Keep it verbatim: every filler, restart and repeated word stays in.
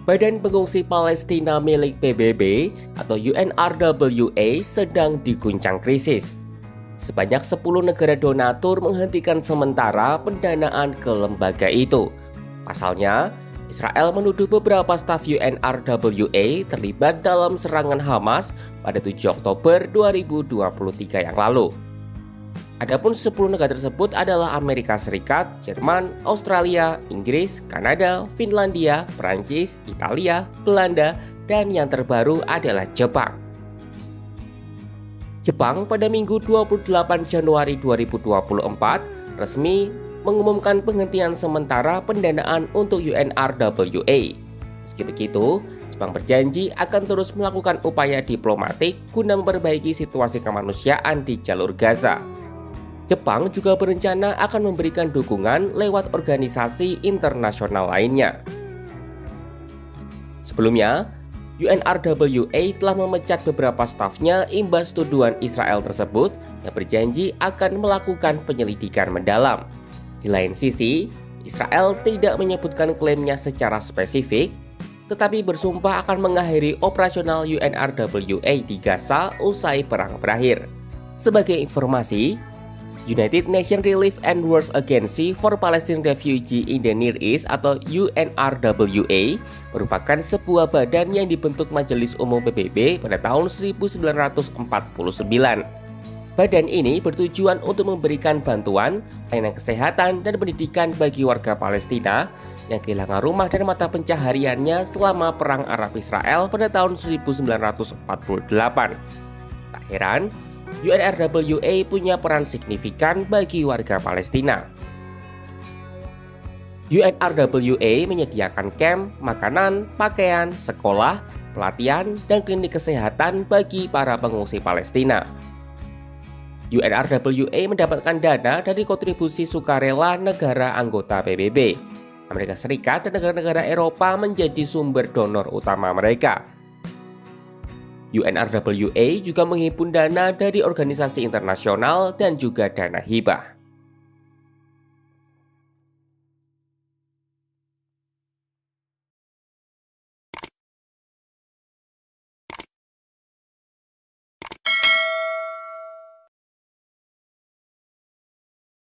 Badan Pengungsi Palestina milik P B B atau U N R W A sedang diguncang krisis. Sebanyak sepuluh negara donatur menghentikan sementara pendanaan ke lembaga itu. Pasalnya, Israel menuduh beberapa staf U N R W A terlibat dalam serangan Hamas pada tujuh Oktober dua ribu dua puluh tiga yang lalu. Adapun sepuluh negara tersebut adalah Amerika Serikat, Jerman, Australia, Inggris, Kanada, Finlandia, Perancis, Italia, Belanda, dan yang terbaru adalah Jepang. Jepang pada Minggu dua puluh delapan Januari dua ribu dua puluh empat resmi mengumumkan penghentian sementara pendanaan untuk U N R W A. Meski begitu, Jepang berjanji akan terus melakukan upaya diplomatik guna memperbaiki situasi kemanusiaan di jalur Gaza. Jepang juga berencana akan memberikan dukungan lewat organisasi internasional lainnya. Sebelumnya, U N R W A telah memecat beberapa stafnya imbas tuduhan Israel tersebut yang berjanji akan melakukan penyelidikan mendalam. Di lain sisi, Israel tidak menyebutkan klaimnya secara spesifik, tetapi bersumpah akan mengakhiri operasional U N R W A di Gaza usai perang berakhir. Sebagai informasi, United Nations Relief and Works Agency for Palestine Refugees in the Near East atau U N R W A merupakan sebuah badan yang dibentuk Majelis Umum P B B pada tahun seribu sembilan ratus empat puluh sembilan. Badan ini bertujuan untuk memberikan bantuan, layanan kesehatan, dan pendidikan bagi warga Palestina yang kehilangan rumah dan mata pencahariannya selama Perang Arab-Israel pada tahun seribu sembilan ratus empat puluh delapan. Tak heran, U N R W A punya peran signifikan bagi warga Palestina. U N R W A menyediakan kamp, makanan, pakaian, sekolah, pelatihan, dan klinik kesehatan bagi para pengungsi Palestina. U N R W A mendapatkan dana dari kontribusi sukarela negara anggota P B B. Amerika Serikat dan negara-negara Eropa menjadi sumber donor utama mereka. U N R W A juga menghimpun dana dari organisasi internasional dan juga dana hibah.